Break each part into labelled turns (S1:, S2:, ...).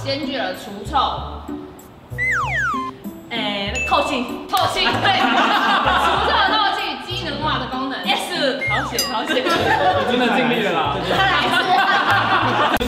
S1: 兼具了除臭，透气，对，除臭透气机能化的功能。Yes， 好险，
S2: 我真的尽力了啦。
S1: 再来一次。真的。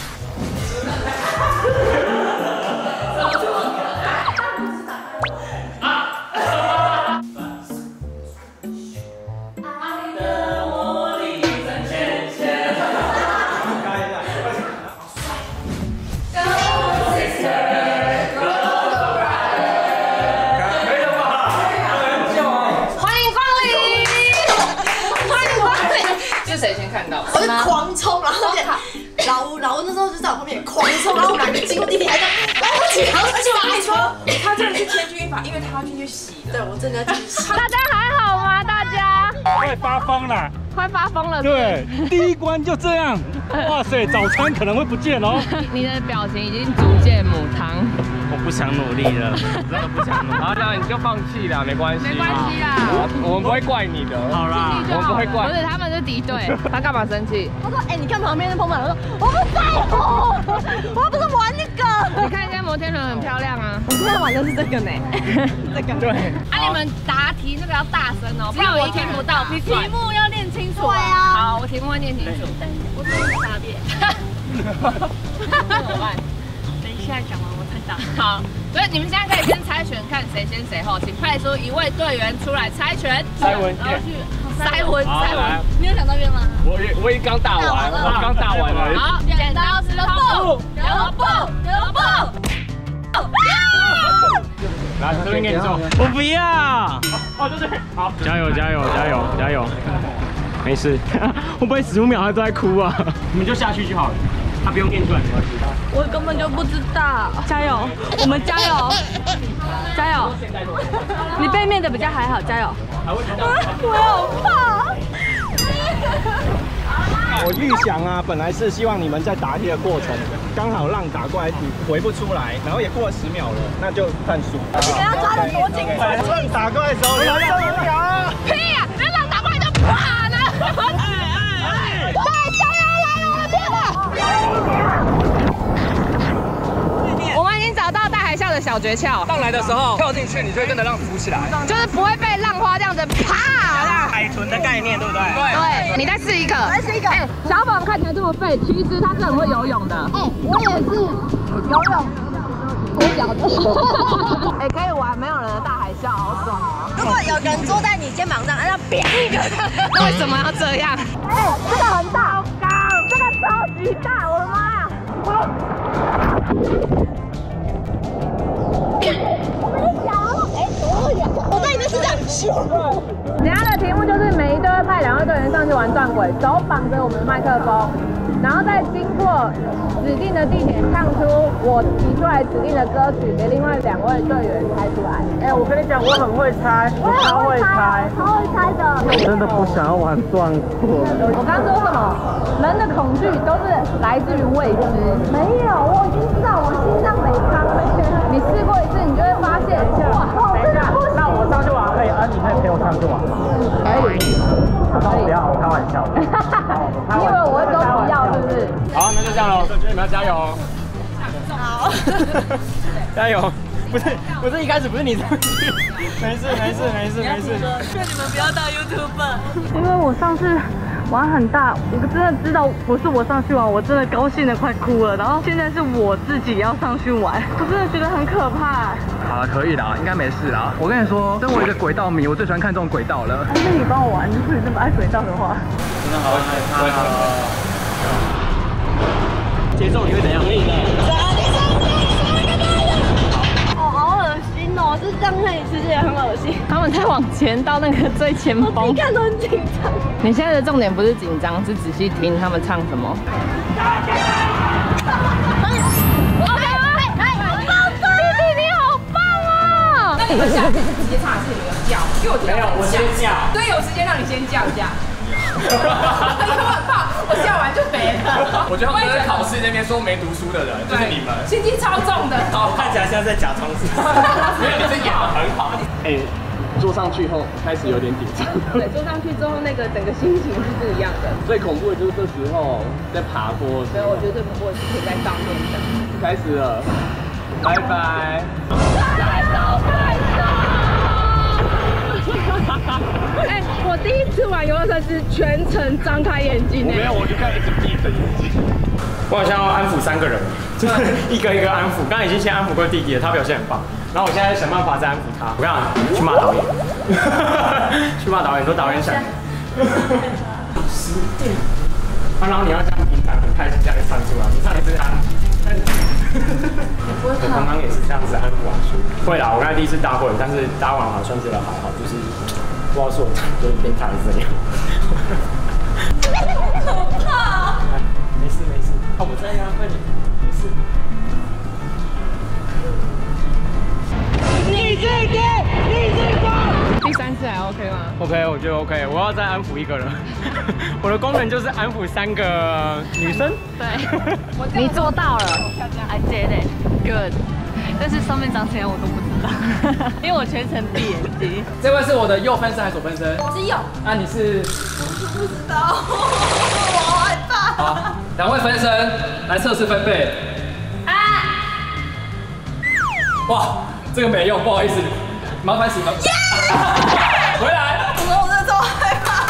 S1: 谁先看到？
S3: 我是狂冲，然后而且老吴那时候就在我后面狂冲，然后我们两个经过地铁还在来不及，而且我跟你说，
S4: 他真的是千钧一发，因为他要进去洗的。
S3: 对我真的要进去洗。
S1: 大家还好吗？大家
S2: 快发疯了！
S1: 快发疯了！
S2: 对，第一关就这样。哇塞，早餐可能会不见哦。
S1: 你的表情已经逐渐母汤。
S2: 我不想努力了，真的不想努力。
S5: 好啦，你就放弃啦，没关系。
S1: 没关系啦，
S5: 我们不会怪你的。
S2: 好啦，
S5: 我们不会怪。
S1: 不是，他们是敌对。他干嘛生气？
S3: 他说：“你看旁边的风板。”我说：“我不在乎，我不是玩那个。”
S1: 你看现在摩天轮很漂亮啊。
S3: 我今天玩的是这个呢，这个。
S2: 对。
S1: 你们答题那个要大声哦，不然我听不到。题目要念清楚。
S3: 对啊。
S1: 好，我题目会念清楚。
S3: 我只是答辩。
S1: 怎么办？
S3: 等一下讲完我才答。
S1: 好，所以你们现在可以先猜拳，看谁先谁后，请派出一位队员出来猜拳。
S5: 塞文，
S1: 塞文。
S3: 你有想到边吗？
S5: 我也刚打完，我刚打完了。
S1: 好，剪刀石头布，
S5: 来，这边给你做。
S2: 我不要。
S5: 哦，对，好，
S2: 加油！没事，会不会15秒他都在哭啊？你们就下去就好了，他不用念出来，没关系。
S3: 我根本就不知道。加油，我们加油！你背面的比较还好，加油！我好怕。
S6: 我预想啊，本来是希望你们在答题的过程刚好让打过来你回不出来，然后也过了10秒了，那就算输。
S3: 你们要抓得多精准？
S6: 让打过来的时候，你要5秒啊！
S1: 屁呀！那让打过来就啪了。对，加油来了，我的天哪！我们已经找到大海啸的小诀窍。
S5: 上来的时候跳进去，你就会跟着浪浮起来，
S1: 就是不会被浪花这样子啪。
S6: 海豚的概念，对不对？
S1: 对，你再试一个。小宝看起来这么废，其实他是很会游泳的。
S3: 我也是游泳跛脚的。
S1: 可以玩没有人的大海啸，好爽哦！
S3: 如果有人坐在你肩膀上，要扁一个。
S1: 那为什么要这样？
S3: 这个很大，好高，这个超级大，我的妈呀！我在里面是这样咻。
S1: 等下的题目就是每一队会派2位队员上去玩断轨，手绑着我们的麦克风，然后再经过指定的地点唱出我提出来指定的歌曲给另外2位队员猜出来。
S6: 我跟你讲，我很会猜，我超会猜，
S3: 超会猜的。
S6: 我真的不想要玩断轨。
S1: 我刚刚说什么？人的恐惧都是来自于未知。
S3: 没有，我已经知道我心脏没康了。
S1: 你试过一次，你就会发现，哇，
S6: 等一下，那我上去玩可以，你可以陪我上去玩吗？
S1: 可以。
S6: 他说不要，我开玩笑。
S1: 你以为我会说不要，是不是？
S5: 好，那就这样喽，你们要加油哦。
S3: 好，
S6: 加油！不是一开始不是你上去，没事。
S3: 劝你们不要当 YouTuber。
S7: 因为我上次玩很大，我真的知道不是我上去玩，我真的高兴的快哭了。然后现在是我自己要上去玩，我真的觉得很可怕。
S5: 好了，可以啦，应该没事啦。我跟你说，身为一个轨道迷，我最喜欢看这种轨道了。
S7: 那你帮我玩，如果你那么爱轨道的话，
S6: 真的好害怕节奏你会怎样？可以的。
S3: 好恶心哦！是这样看你吃起来很恶心。
S1: 他们在往前到那个最前
S3: 我
S1: 锋，
S3: 自己看都很紧张。
S1: 你现在的重点不是紧张，是仔细听他们唱什么。
S4: 你们下次直接唱还是你们叫？因为我觉得
S6: 我先叫。
S4: 对，有时间让你先叫一下。因为我很怕，我叫完就没了。
S5: 我觉得他们在考试那边说没读书的人，就是你们，
S4: 心机超重的。
S6: 看起来像在假装自己。
S5: 没有，你这演得很好。
S6: 做
S5: 坐上去后开始有点紧张。
S4: 对，坐上去之后，那个整个心情是不一样的。
S5: 最恐怖的就是这时候在爬坡。
S4: 所以我觉得最恐怖的是可以在上面的。
S5: 开始了，拜拜。
S4: 哎，我第一次玩游乐设施全程张开眼睛。
S5: 我没有，我就看一直闭着眼睛。
S2: 我好像要安抚3个人，就是一个一个安抚。刚刚已经先安抚过弟弟了，他表现很棒。然后我现在想办法再安抚他。我跟你讲，去骂导演，去骂导演，说导演想。10点。然后你要这样平常很开心这样唱出来，你唱一次安。我刚刚也是这样子安抚阿叔。会啦，我刚才第一次搭会，但是搭完好像觉得还好，就是不知道是我就是变态还是怎样。
S3: 可怕。
S2: 没事没事，我在呀，快点，没事。
S1: 你这个，你这个。第3次还 OK 吗
S2: ？OK， 我觉得 OK， 我要再安抚1个人。我的功能就是安抚3个女生。
S7: 对，你做到了 ，I did it, good。但是上面长怎样我都不知道，因为我全程闭眼睛。
S5: 这位是我的右分身还是左分身？
S3: 我是右。
S5: 啊，你是？
S3: 我不知道，我好害怕。
S5: 好，2位分身来测试分贝。
S3: 啊！
S5: 哇，这个没用，不好意思，麻烦洗头。回来。
S3: 我真的超害怕。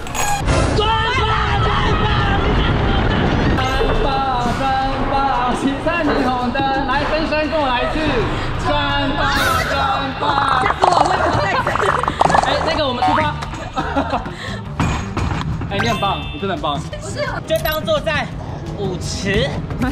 S5: 转吧，骑上霓虹灯，来分身跟我来一次，转吧。下次我会不再。哎，那个我们出发。哎，你很棒，你真的很棒。
S8: 就当作在舞池。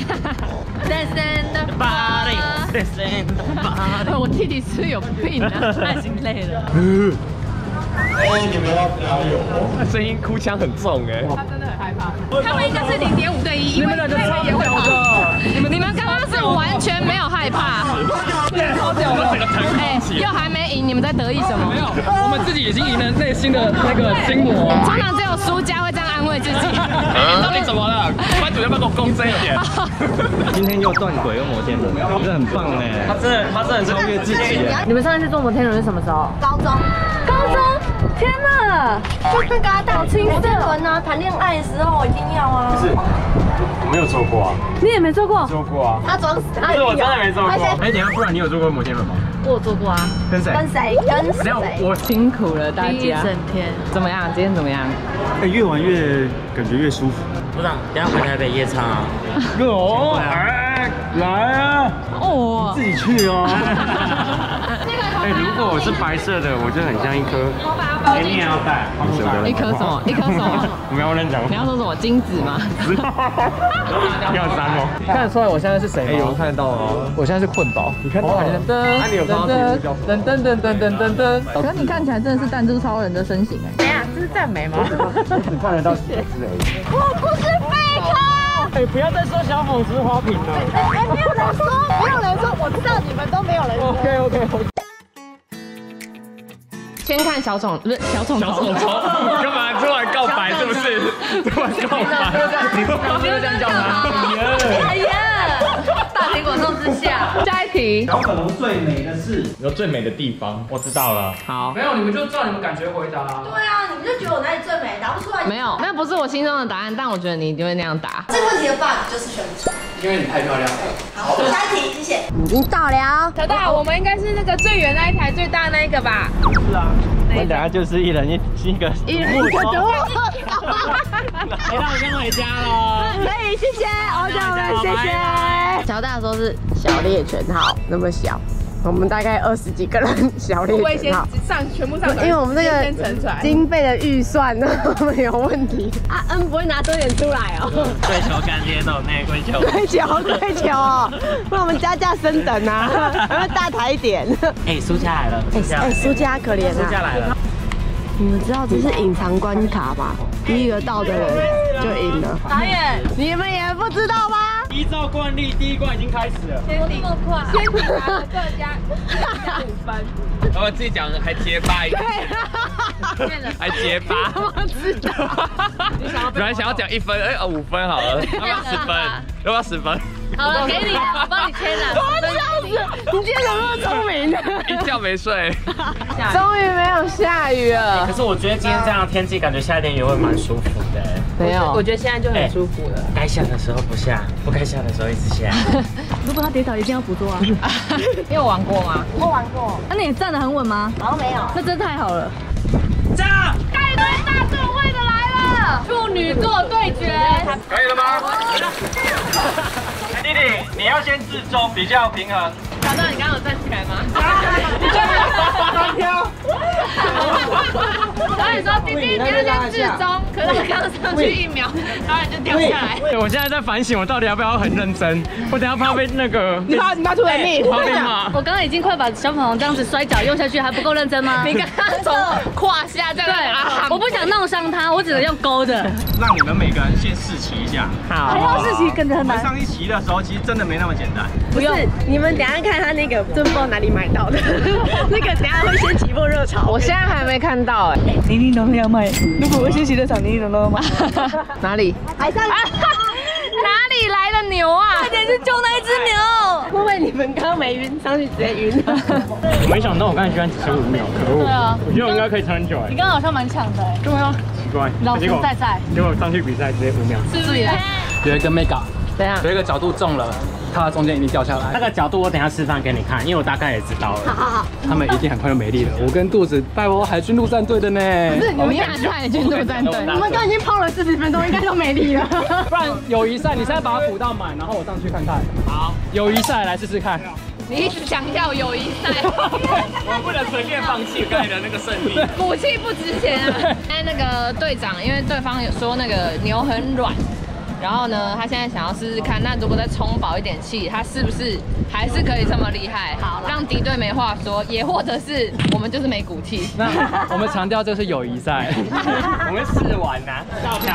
S7: 我弟弟是有病啊，他已经累了。
S6: 你们要加油哦！
S2: 声音哭腔很重哎。
S4: 他真的很害怕。他们应该是0.5对1，因为
S5: 你们也会
S4: 怕。
S7: 你们刚刚是完全没有害怕，
S5: 超屌的，
S7: 哎，又还没赢，你们在得意什么？
S5: 没有，我们自己已经赢了内心的那个心魔。
S7: 通常只有输家会这样安慰自己。
S5: 到底怎么了？班主任要不要给我公正一点？
S6: 今天又断轨又摩天轮，这很棒哎！
S2: 他真的超越自己耶。
S7: 你们上一次坐摩天轮是什么时候？
S3: 高中。
S7: 天哪！
S3: 就跟大家亲摩天轮啊，谈恋爱的时候一定要啊。
S2: 不是，我没有坐过啊。
S7: 你也没坐过？
S2: 坐过啊。
S3: 他装死，他
S2: 不是我真的没坐过。哎，等下，不然你有坐过摩天轮吗？
S7: 我有坐过啊。
S2: 跟谁？
S3: 跟谁？跟谁？
S2: 我
S4: 辛苦了大家。
S7: 一整天。
S4: 怎么样？今天怎么样？
S6: 哎，越玩越感觉越舒服。
S8: 部长，等下回台北夜唱啊。
S6: 哦，哎，来啊！
S7: 哦，
S6: 自己去哦。
S2: 哎，如果我是白色的，我就很像一颗。哎，你也要戴？
S4: 一颗什么？一颗什么？
S2: 我们要认讲。
S4: 你要说什么？金子吗？
S2: 要脏哦。
S5: 看得出来我现在是谁吗？
S2: 哎，我看得到哦。
S5: 我现在是困宝。
S2: 你看到？那你有看到
S4: 可是你看起来真的是弹珠超人的身形哎。
S7: 怎样？这是赞美吗？
S2: 只看得到鞋子而已。
S7: 我不是贝壳。
S2: 哎，不要再说小粉丝花瓶了。
S3: 哎，没有人说，没有人说，我知道你们都没有人说。
S2: OK。
S4: 先看小虫，不是小虫，
S2: 干嘛突然告白？是不是？突然告白？你不是这样叫吗？
S7: 哎呀，大苹果送之下。
S4: 下一题。
S6: 小粉红最美的是
S2: 有最美的地方，我知道了。
S4: 好，
S5: 没有，你们就照你们感觉回答。
S3: 对啊，你们就觉得我哪里最美，答不出来。
S4: 没有，那不是我心中的答案，但我觉得你一定会那样答。
S3: 这个问题的 bug 就是选不出来。
S5: 因为你太漂亮了。
S3: 好，下一题，谢谢。
S1: 已经到了。
S4: 小大，我们应该是那个最远那一台最大那一个吧？
S6: 是啊，我们等下就是一人一个木头。
S2: 那我先回家了。
S1: 可以，谢谢，欧家们，谢谢。小大说是小猎犬号，那么小，我们大概20几个人小猎犬号。
S4: 全部上传，
S1: 因为我们那个
S4: 先沉船。
S1: 经费的预算呢，我们有问题。啊，不会拿多点出来哦。
S8: 跪求干爹斗内，跪求。
S1: 跪求哦，那我们加价升等啊，要大台一点。
S8: 哎，苏家来了，
S1: 苏家可怜啊。
S8: 苏家来了。
S1: 你们知道这是隐藏关卡吗？第一个到的人就赢了。
S7: 导演，
S1: 你们也不知道吗？
S2: 依照惯例，第一关已经开始了。
S7: 先这么快，
S4: 先抵达了各家5分。
S5: 然后自己讲还结巴一个，还结巴。
S1: 我知道。
S5: 本来想要讲1分，哎5分好了，要不要10分？要不要10分？
S7: 好了，给你，我帮你签了。
S1: 我笑死你今天怎么那么聪明？
S5: 一觉没睡。
S1: 终于没有下雨了。
S8: 可是我觉得今天这样的天气，感觉夏天也会蛮舒服的。
S1: 没有，
S4: 我觉得现在就很舒服了。
S8: 该下的时候不下，不该下的时候一直下。
S7: 如果他跌倒，一定要捕捉啊！
S1: 你有玩过吗？
S3: 我玩过，
S7: 那你站得很稳吗？
S3: 好像没有。
S7: 那真太好了。
S8: 这样，
S1: 盖堆大座位的来了，处女座对决。
S6: 可以了吗？弟弟，你要先自重，比较平衡。
S1: 小豆，你刚刚有站起来吗？
S6: 你这边单挑。
S1: 导演说：“弟弟，你要先至中。”可是我刚上去1秒，导演就掉下来。
S2: 我现在在反省，我到底要不要很认真？我等下怕被那个，
S1: 你怕出人命，
S2: 怕被骂。
S7: 我刚刚已经快把小粉红这样子摔跤用下去，还不够认真吗？
S1: 你刚刚从胯下这样
S7: 对，我不想弄伤他，我只能用勾的。
S6: 让你们每个人先试骑一下。
S7: 还要试骑，感觉很难。
S6: 上一骑的时候，其实真的没那么简单。
S3: 不是，你们等一下看他那个，真不知道哪里买到的，那个等一下会先起波热潮。
S1: 我现在还没看到哎，
S7: 宁宁农要卖，如果我先骑的场，宁宁农要卖。
S1: 哪里？
S3: 还上，
S1: 哪里来的牛啊？
S7: 快点去救那一只牛！
S3: 会不会你们刚刚没晕，上去直接晕？
S2: 我没想到我刚才居然只剩5秒，可恶！
S7: 对啊，
S2: 我觉得我应该可以撑很久哎。
S7: 你刚刚好像蛮强的哎。对啊，
S2: 奇怪，
S7: 老实在在。
S2: 结果上去比赛直接5秒。
S7: 自己来。
S5: 有一个 mega，
S1: 怎样？
S5: 有一个角度中了，它中间一定掉下来。
S8: 那个角度我等一下示范给你看，因为我大概也知道了。
S3: 好，
S5: 他们一定很快就没力了。我跟肚子拜我海军陆战队的呢。
S1: 我们看海军陆战队，
S3: 你们刚已经泡了40分钟，应该都没力了。
S5: 不然友谊赛，你现在把它补到满，然后我上去看看。好，友谊赛来试试看。
S1: 你一直强调友谊赛，
S2: 我不能随便放弃刚才的那个胜利。
S1: 武器不值钱啊！现在那个队长，因为对方有说那个牛很软，然后呢，他现在想要试试看，那如果再充饱一点气，他是不是还是可以这么厉害？好，让敌队没话说，也或者是我们就是没骨气。
S5: 那我们强调这是友谊赛，
S2: 我们试玩呐，到场。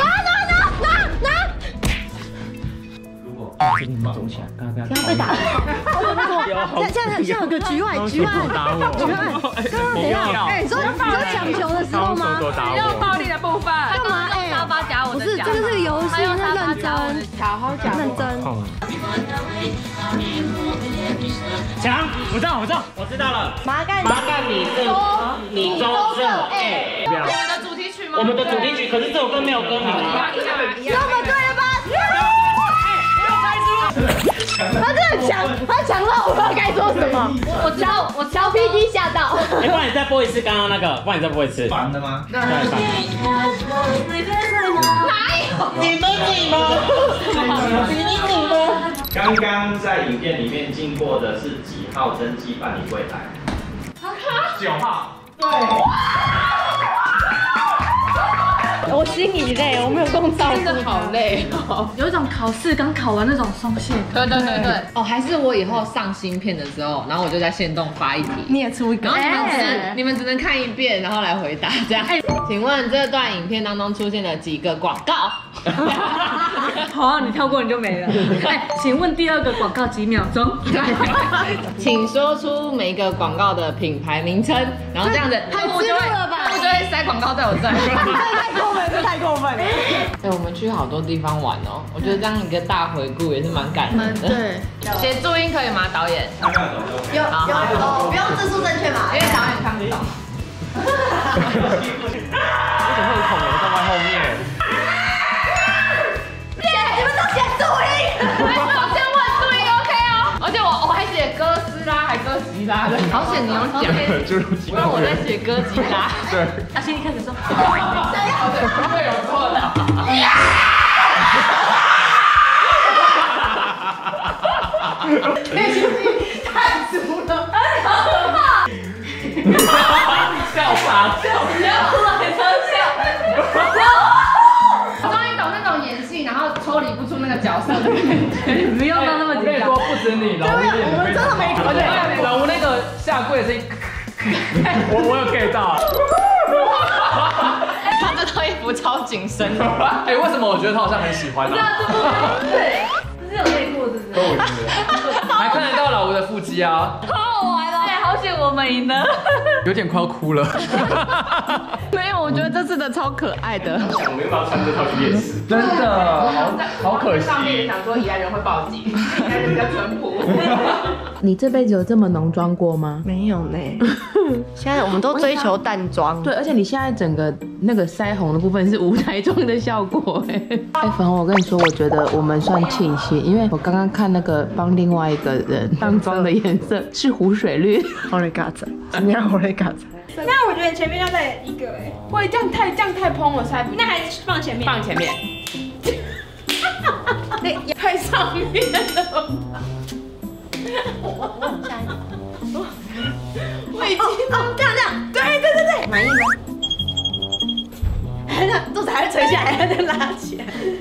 S8: 给你们走起来，刚刚
S3: 不要被打。这样像有个局外。
S2: 打我！
S3: 等一下，哎，你说抢球的时候吗？
S1: 用暴力的部分。
S3: 干嘛？哎，
S7: 沙发夹我
S3: 不是，这个是个游戏，那认真，
S1: 好好讲，
S3: 认真。
S8: 强，我知道了。
S3: 麻干
S8: 你中正 A。
S1: 我们的主题曲吗？
S8: 我们的主题曲，可是这首歌没有歌名啊。
S3: 这么对了吧？他真的抢，他抢到我不知道该说什么。我乔 PG 吓到。
S8: 哎，帮你再播一次刚刚那个，帮你再播一次。
S6: 烦的吗？
S8: 对，
S3: 哪有？
S8: 你们
S6: 刚刚在影片里面经过的是几号登记办理柜台？9号。对。
S3: 我心里累，我没有空照顾。
S1: 真的好累哦。
S7: 有一种考试刚考完那种松懈感。
S1: 对。哦，还是我以后上新片的时候，然后我就在限动发一题，
S3: 你也出一个。
S1: 然后你们只能看一遍，然后来回答这样。请问这段影片当中出现了几个广告？
S7: 好啊，你跳过你就没了。哎，请问第2个广告几秒钟？
S1: 请说出每一个广告的品牌名称，然后这样子，
S3: 太自入了吧？
S1: 他们就会塞广告在我这。
S3: 这太过分了。
S1: 哎，我们去好多地方玩哦，我觉得这样一个大回顾也是蛮感人的。
S3: 对，
S1: 写注音可以吗，导演？
S3: 有，不用字数正确嘛，
S1: 因为导演看不懂。
S2: 为什么会有孔在外后面？
S3: 你们都写注音。
S1: 我先问注音 OK 哦，而且我还写哥斯拉，还哥吉拉的，好险你有讲，不然我在写哥吉拉。
S2: 对。
S7: 阿信一开始说，
S1: 不会有错的。
S3: 太足了，好可怕！
S8: 笑场。
S1: 我终于懂那种演戏，然后抽离不出那个角色的感觉。
S7: 不用到那么紧张。
S5: 我跟你说，不止你，老吴也
S3: 我们真的没考虑。
S5: 老吴那个下跪的声音，我有 get 到。
S1: 他这套衣服超紧身的。
S5: 哎，为什么我觉得他好像很喜欢呢？
S7: 对，这是有累过，是不是？
S5: 还看得到老吴的腹肌啊，
S7: 好好玩哦！哎，好险我们赢了。
S5: 有点快要哭了。
S1: 没有，我
S7: 我觉得这次的超可爱的。
S2: 我们要不要穿这套去夜市？
S5: 真的，好可惜。
S4: 上面想说宜兰人会报警，宜兰人比较淳朴。
S9: 你这辈子有这么浓妆过吗？
S3: 没有呢。现在我们都追求淡妆。
S9: 对，而且你现在整个那个腮红的部分是舞台妆的效果哎。粉红，我跟你说，我觉得我们算庆幸，因为我刚刚看那个帮另外一个人上妆的颜色是湖水绿。
S3: 好嘞，嘎子，怎么样？好嘞，嘎子。
S4: 那我觉得前面要再一个哎，会这样太蓬我才不。那还是放前面。放前面。那太上面了。
S3: 下一个。我已经这样，对，满意吗？还这样，肚子还要垂下来，还在拉起来。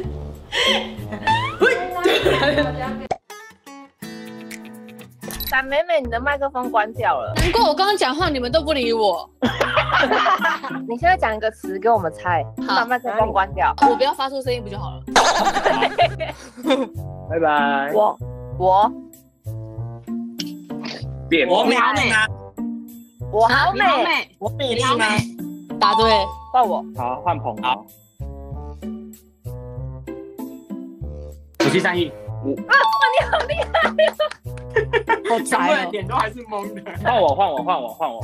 S1: 闪美美，你的麦克风关掉了。
S7: 难怪我刚刚讲话你们都不理我。
S1: 你现在讲一个词给我们猜，把麦克风关掉。
S7: 我不要发出声音不就好了？
S2: 拜拜。
S1: 我好美，
S8: 我美丽吗？
S7: 答对。
S1: 换我。
S8: 好，换鹏。好。5731。
S1: 你好厉害！
S7: 好
S2: 全部的点都还是懵的。
S8: 换我。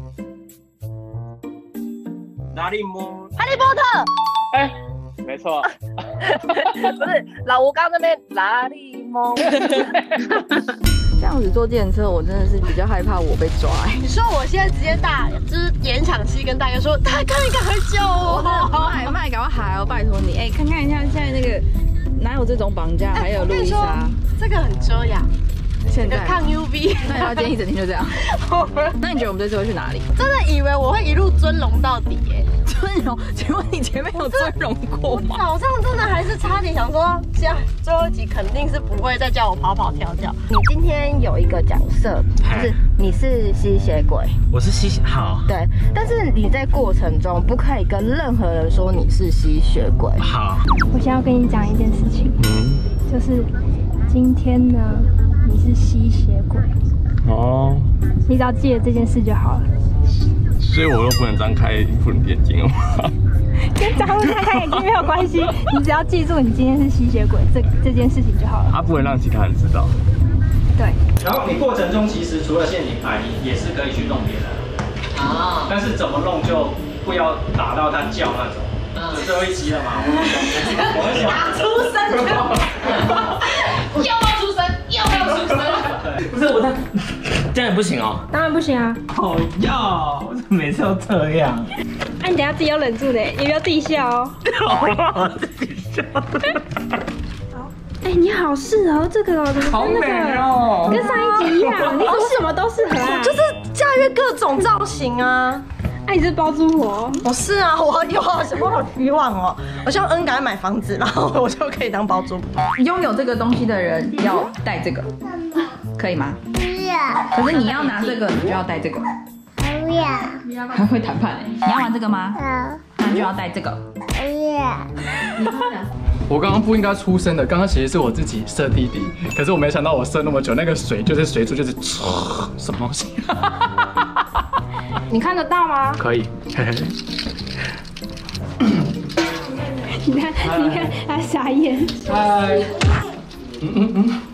S8: 哪里摸？
S1: 哈利波特。
S8: 哎，没错。
S1: 不是老吴刚那边哪里摸？
S7: 这样子坐电车，我真的是比较害怕我被抓。
S3: 你说我现在直接就是演场戏跟大哥说，大哥你赶快救我！
S7: 麦赶快喊哦，拜托你，哎，看一下现在那个哪有这种绑架，还有路易莎，
S3: 这个很遮阳。
S7: 现在
S3: 抗 UV，
S7: 那要今天一整天就这样。那你觉得我们这次会去哪里？
S3: 真的以为我会一路尊龙到底耶！
S7: 尊龙？请问你前面有尊龙过吗？
S3: 早上真的还是差点想说，这样最后一集肯定是不会再叫我跑跑跳跳。你今天有一个角色，就是你是吸血鬼，
S8: 我是吸血，好。
S3: 对，但是你在过程中不可以跟任何人说你是吸血鬼。
S8: 好。
S10: 我现在要跟你讲一件事情，就是今天呢。你是吸血鬼
S6: 哦，
S10: 你只要记得这件事就好了。
S6: 所以我都不能张开眼睛哦。
S10: 跟张开眼睛没有关系，你只要记住你今天是吸血鬼这件事情就好了。
S6: 他不能让其他人知道。
S10: 对。
S6: 然后你过程中其实除了陷阱牌，你也是可以去弄别人。啊。但是怎么弄就不要打到他叫那种。最后一集了嘛，我很喜欢。
S3: 打出声的。
S4: 又要出声。
S8: 不是我这样也不行哦。
S10: 当然不行啊。
S8: 好要，每次都这样。
S10: 那你等下自己要忍住的，你不要自己笑哦。
S8: 好，自己笑。
S10: 哎，你好适合这个哦，怎么
S8: 好美哦，
S10: 跟上一集一样，你怎么什么都适合啊？
S3: 就是驾驭各种造型啊。
S10: 哎，你是包租婆？
S3: 我是啊，我有什么希望哦？我希望恩赶快买房子，然后我就可以当包租婆。
S7: 拥有这个东西的人要带这个，可以吗？
S11: 不要。
S7: 可是你要拿这个，你就要带这个。
S11: 不要。
S7: 还会谈判哎！你要玩这个吗？
S11: 好。
S7: 那就要带这个。
S11: 不要。
S5: 我刚刚不应该出声的，刚刚其实是我自己射弟弟，可是我没想到我射那么久，那个水就是水柱就是什么东西？
S10: 你看得到吗？
S5: 可以。
S10: 你看，他傻眼。
S5: 嗨。